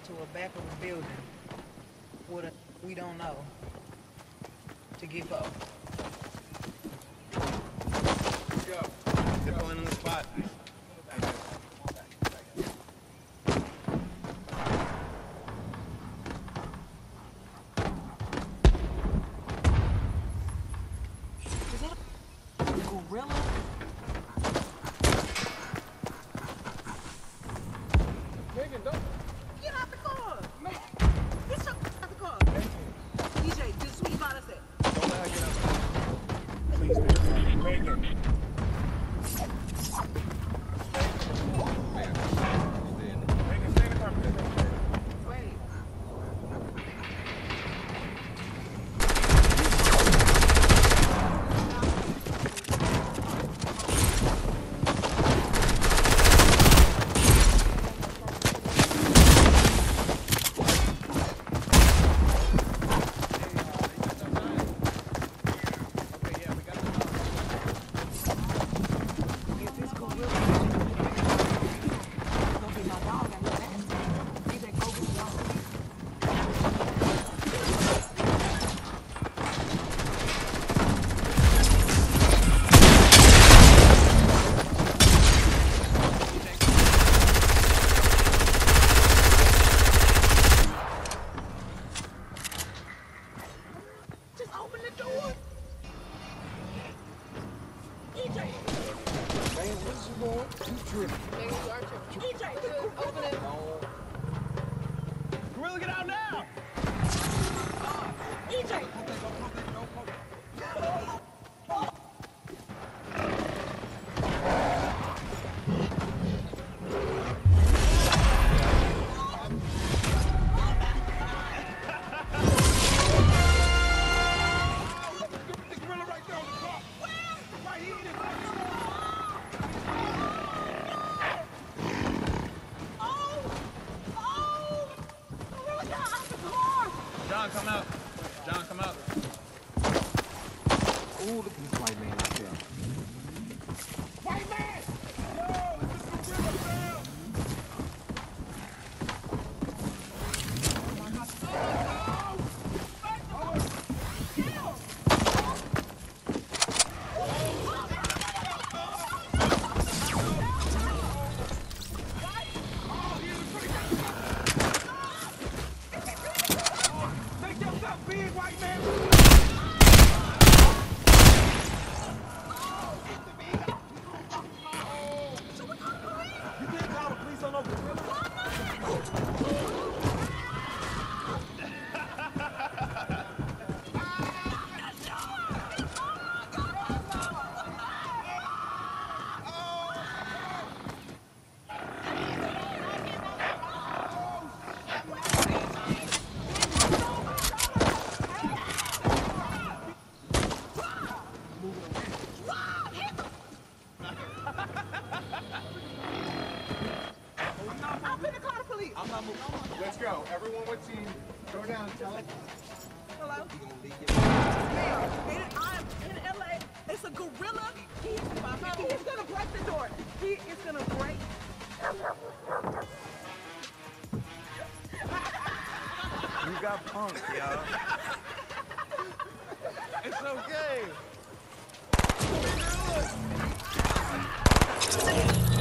to a back of a building with a we don't know to get go. Let's go. They're pulling in the spot. Is that a gorilla? Megan, don't. Get out the car! Man, get your out the car. DJ, this is what you got us at. Don't let her get up. Please, Megan. Megan. Megan, stay in the car. Wait. If this gorilla it's gonna be my dog and your ass. DJ, go get your dog. Just open the door. EJ. Man, what's you doing? You tripping. EJ, just open it. Gorilla, get out now! EJ. The gorilla right there on the car. Right here. Gorilla got out the car. John, come out. John, come out. Ooh, look at this white man out there. White man! Yo, this is gorilla, man! Make yourself big, white man! You did call the police on those gorillas? I'm finna call the police. I'm not moving. Let's go. Everyone with team, go down, tell it. Hello? Ma'am, I'm in LA. It's a gorilla. He is gonna break the door. He is gonna break. You got punked, y'all. It's okay.